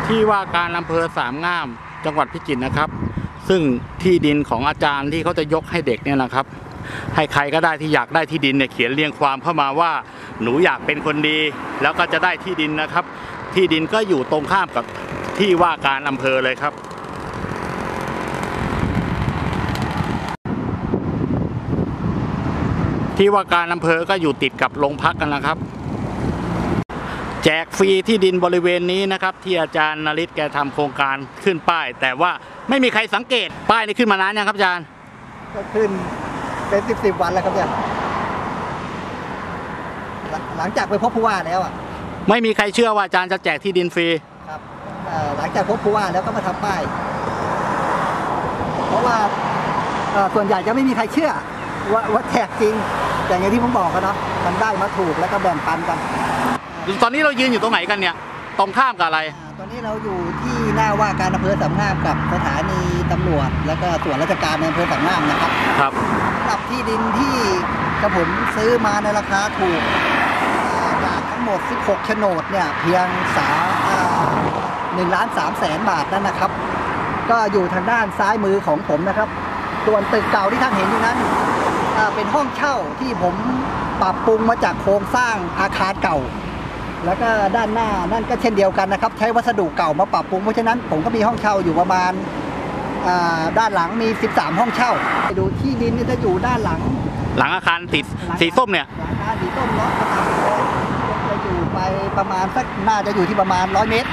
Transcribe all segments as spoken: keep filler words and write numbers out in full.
ที่ว่าการอำเภอสามงามจังหวัดพิจิตรนะครับซึ่งที่ดินของอาจารย์ที่เขาจะยกให้เด็กเนี่ยนะครับให้ใครก็ได้ที่อยากได้ที่ดินเนี่ยเขียนเรียงความเข้ามาว่าหนูอยากเป็นคนดีแล้วก็จะได้ที่ดินนะครับที่ดินก็อยู่ตรงข้ามกับที่ว่าการอำเภอเลยครับที่ว่าการอำเภอก็อยู่ติดกับโรงพักกันนะครับแจกฟรีที่ดินบริเวณนี้นะครับที่อาจารย์นฤทธิ์แกทำโครงการขึ้นป้ายแต่ว่าไม่มีใครสังเกตป้ายนี้ขึ้นมานานยังครับอาจารย์ก็ขึ้นเป็นสิบสิบวันแล้วครับเนี่ยหลังจากไปพบผู้ว่าแล้วอ่ะไม่มีใครเชื่อว่าอาจารย์จะแจกที่ดินฟรีครับหลังจากพบผู้ว่าแล้วก็มาทำป้ายเพราะว่าส่วนใหญ่จะไม่มีใครเชื่อว่าว่าแจกจริงแต่อย่างที่ผมบอกกันเนาะมันได้มาถูกแล้วก็แบ่งปันกันตอนนี้เรายืนอยู่ตรงไหนกันเนี่ยตรงข้ามกับอะไรตอนนี้เราอยู่ที่หน้าว่าการอำเภอสามงามกับสถานีตำรวจแล้วก็ส่วนราชการในอำเภอสามงามนะครับครับสำหรับที่ดินที่กระผมซื้อมาในราคาถูกจากทั้งหมดสิบหกโฉนดเนี่ยเพียงสามหนึ่งล้านสามแสนบาทนั่นนะครับก็อยู่ทางด้านซ้ายมือของผมนะครับส่วนตึกเก่าที่ท่านเห็นอยู่นั้นเป็นห้องเช่าที่ผมปรับปรุงมาจากโครงสร้างอาคารเก่าแล้วก็ด้านหน้านั่นก็เช่นเดียวกันนะครับใช้วัสดุเก่ามาปรับปรุงเพราะฉะนั้นผมก็มีห้องเช่าอยู่ประมาณด้านหลังมีสิบสามห้องเช่าไปดูที่ดินนี่จะอยู่ด้านหลังหลังอาคารติดสีส้มเนี่ยหลังอาคารสีส้มเนาะจะอยู่ไปประมาณสักน่าจะอยู่ที่ประมาณร้อยเมตร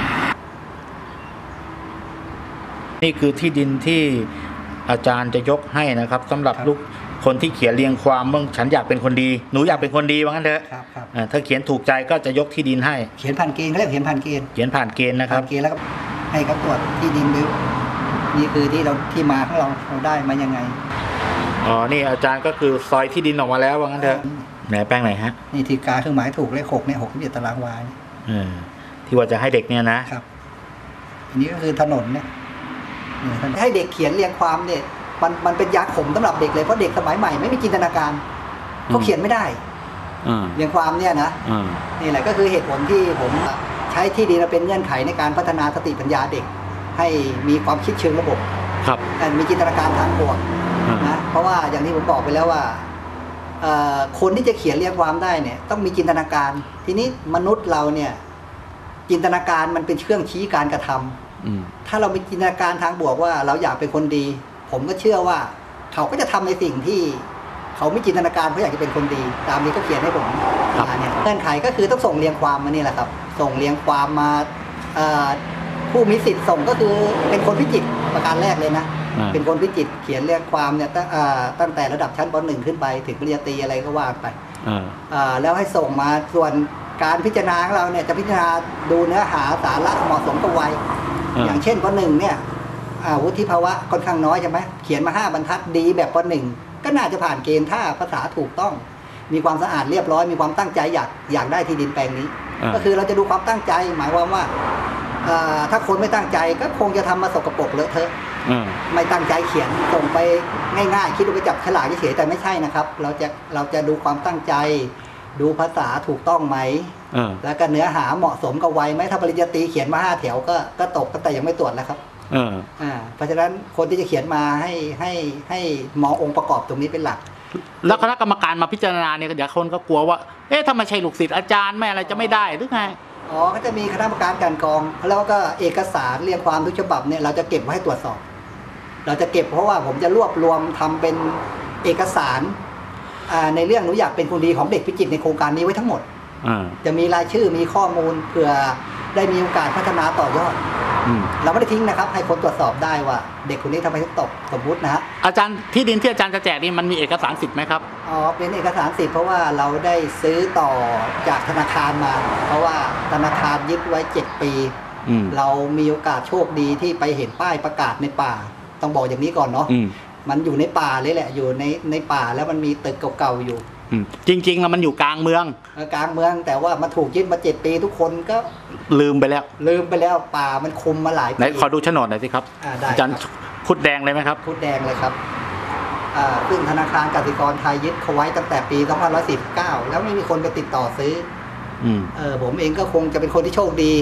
นี่คือที่ดินที่อาจารย์จะยกให้นะครับสำหรับลูกคนที่เขียนเรียงความว่าฉันอยากเป็นคนดีหนูอยากเป็นคนดีว่างั้นเถอะถ้าเขียนถูกใจก็จะยกที่ดินให้เขียนผ่านเกณฑ์เขาเรียกเขียนผ่านเกณฑ์เขียนผ่านเกณฑ์นะครับเกณฑ์แล้วก็ให้เขาตรวจที่ดินดูนี่คือที่เราที่มาของเราเราได้มายังไงอ๋อนี่อาจารย์ก็คือซอยที่ดินออกมาแล้วว่างั้นเถอะไหนแป้งไหนฮะนี่ที่กาเครื่องหมายถูกเลขหกเนี่ยหกที่เป็นตารางวาเออที่ว่าจะให้เด็กเนี่ยนะครับอันนี้ก็คือถนนเนี่ยให้เด็กเขียนเรียงความเนี่ยมันมันเป็นยาขมสำหรับเด็กเลยเพราะเด็กสมัยใหม่ไม่มีจินตนาการเขาเขียนไม่ได้เรียงความเนี่ยนะนี่แหละก็คือเหตุผลที่ผมใช้ที่ดินเป็นเงื่อนไขในการพัฒนาสติปัญญาเด็กให้มีความคิดเชิงระบบครับมีจินตนาการทางบวกนะเพราะว่าอย่างที่ผมบอกไปแล้วว่าคนที่จะเขียนเรียงความได้เนี่ยต้องมีจินตนาการทีนี้มนุษย์เราเนี่ยจินตนาการมันเป็นเครื่องชี้การกระทำถ้าเรามีจินตนาการทางบวกว่าเราอยากเป็นคนดีผมก็เชื่อว่าเขาก็จะทำในสิ่งที่เขาไม่จินตนาการเขาอยากจะเป็นคนดีตามนี้ก็เขียนให้ผมมาเนี่ยเงื่อนไขก็คือต้องส่งเรียงความมานี่แหละครับส่งเรียงความมาผู้มีสิทธิ์ส่งก็คือเป็นคนพิจิตรประการแรกเลยนะเป็นคนพิจิตรเขียนเรียงความเนี่ยตั้งแต่ระดับชั้นปหนึ่งขึ้นไปถึงปริญญาตรีอะไรก็ว่าไปแล้วให้ส่งมาส่วนการพิจารณาของเราเนี่ยจะพิจารณาดูเนื้อหาสาระเหมาะสมกับวัยอย่างเช่นปหนึ่งเนี่ยวุฒิภาวะค่อนข้างน้อยใช่ไหมเขียนมาห้าบรรทัดดีแบบปหนึ่งก็น่าจะผ่านเกณฑ์ถ้าภาษาถูกต้องมีความสะอาดเรียบร้อยมีความตั้งใจอยากอยากได้ที่ดินแปลงนี้ก็คือเราจะดูความตั้งใจหมายความว่าถ้าคนไม่ตั้งใจก็คงจะทำมาสกปรกเลอะเทอะไม่ตั้งใจเขียนส่งไปง่ายๆคิดว่าไปจับฉลากเฉยแต่ไม่ใช่นะครับเราจะเราจะดูความตั้งใจดูภาษาถูกต้องไหมแล้วก็เนื้อหาเหมาะสมกับวัยไหมถ้าปริญญาตรีเขียนมาห้าแถวก็ก็ตกแต่ยังไม่ตรวจแล้วครับอ่าเพราะฉะนั้นคนที่จะเขียนมาให้ให้ให้มององค์ประกอบตรงนี้เป็นหลักแล้วคณะกรรมการมาพิจารณาเนี่ยเดี๋ยวคนก็กลัวว่าเอ๊ะถ้าไม่ใช่ลูกศิษย์อาจารย์แม่อะไรจะไม่ได้หรือไงอ๋อก็จะมีคณะกรรมการการกองแล้วก็เอกสารเรียงความทุกฉบับเนี่ยเราจะเก็บไว้ให้ตรวจสอบเราจะเก็บเพราะว่าผมจะรวบรวมทำเป็นเอกสารในเรื่องหนูอยากเป็นคนดีของเด็กพิจิตรในโครงการนี้ไว้ทั้งหมดจะมีรายชื่อมีข้อมูลเผื่อได้มีโอกาสพัฒนาต่อยอดเราไม่ได้ทิ้งนะครับให้คนตรวจสอบได้ว่าเด็กคนนี้ทำไมถึงตกสมมุตินะฮะอาจารย์ที่ดินที่อาจารย์จะแจกนี่มันมีเอกสารสิทธิ์ไหมครับอ๋อเป็นเอกสารสิทธิ์เพราะว่าเราได้ซื้อต่อจากธนาคารมาเพราะว่าธนาคารยึดไว้เจ็ดปีเรามีโอกาสโชคดีที่ไปเห็นป้ายประกาศในป่าต้องบอกอย่างนี้ก่อนเนาะมันอยู่ในป่าเลยแหละอยู่ในในป่าแล้วมันมีตึกเก่าๆอยู่จริงๆแล้วมันอยู่กลางเมืองกลางเมืองแต่ว่ามันถูกยึดมาเจ็ดปีทุกคนก็ลืมไปแล้วลืมไปแล้วป่ามันคุมมาหลายปีไหนขอดูโฉนดหน่อยสิครับอาจารย์คุดแดงเลยไหมครับคุดแดงเลยครับซึ่งธนาคารกสิกรไทยยึดเขาไว้ตั้งแต่ปีสองพันห้าร้อยสี่สิบเก้าแล้วไม่มีคนไปติดต่อซื้อเออผมเองก็คงจะเป็นคนที่โชคดี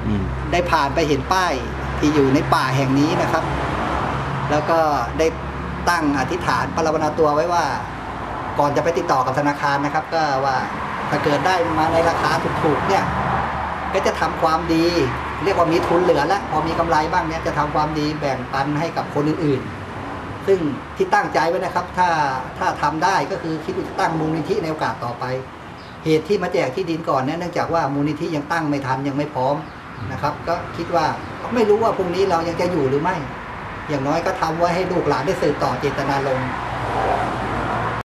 อืมได้ผ่านไปเห็นป้ายที่อยู่ในป่าแห่งนี้นะครับ แล้วก็ได้ตั้งอธิษฐานปรารถนาตัวไว้ว่า ก่อนจะไปติดต่อกับธนาคารนะครับ ก็ว่าถ้าเกิดได้มาในราคาถูกๆเนี่ยก็จะทำความดี เรียกว่ามีทุนเหลือแล้วพอมีกำไรบ้างเนี่ยจะทำความดีแบ่งปันให้กับคนอื่นๆ ซึ่งที่ตั้งใจไว้นะครับ ถ้าถ้าทำได้ก็คือคิดว่าจะตั้งมูลนิธิในโอกาสต่อไป เหตุที่มาแจกที่ดินก่อนเนี่ยเนื่องจากว่ามูลนิธิยังตั้งไม่ทันยังไม่พร้อมนะครับ ก็คิดว่าไม่รู้ว่าพรุ่งนี้เรายังจะอยู่หรือไม่ อย่างน้อยก็ทำไว้ให้ลูกหลานได้สืบต่อเจตนารมณ์